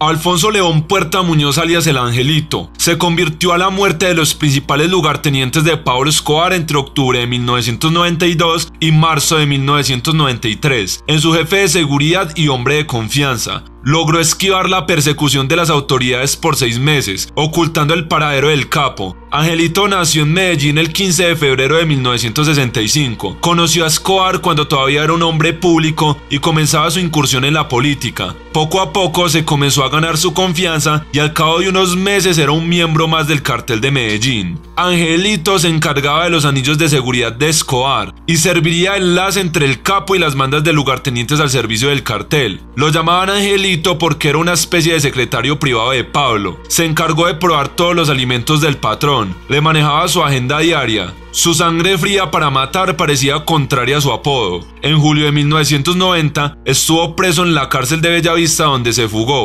Alfonso León Puerta Muñoz alias El Angelito se convirtió a la muerte de los principales lugartenientes de Pablo Escobar entre octubre de 1992 y marzo de 1993 en su jefe de seguridad y hombre de confianza. Logró esquivar la persecución de las autoridades por 6 meses, ocultando el paradero del capo. Angelito nació en Medellín el 15 de febrero de 1965. Conoció a Escobar cuando todavía era un hombre público y comenzaba su incursión en la política. Poco a poco se comenzó a ganar su confianza y al cabo de unos meses era un miembro más del cartel de Medellín. Angelito se encargaba de los anillos de seguridad de Escobar y serviría de enlace entre el capo y las bandas de lugartenientes al servicio del cartel. Lo llamaban Angelito porque era una especie de secretario privado de Pablo. Se encargó de probar todos los alimentos del patrón, le manejaba su agenda diaria. Su sangre fría para matar parecía contraria a su apodo. En julio de 1990 estuvo preso en la cárcel de Bellavista donde se fugó.